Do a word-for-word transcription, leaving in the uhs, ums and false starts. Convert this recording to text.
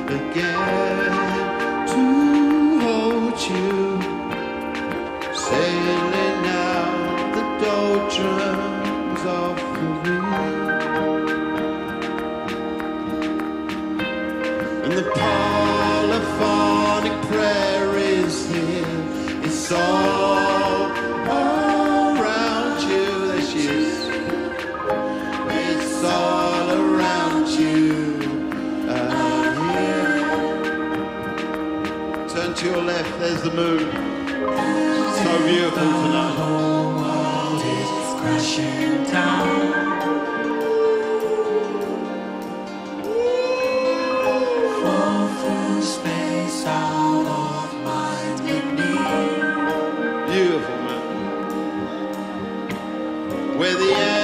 again to hold you, sailing out the doldrums of the wind, and the polyphonic prayer is here. It's all around you. There she is. It's all around you. Turn to your left, there's the moon. So beautiful tonight. The whole world is crashing down. Fall through space out of mind with me. Beautiful, man. Where the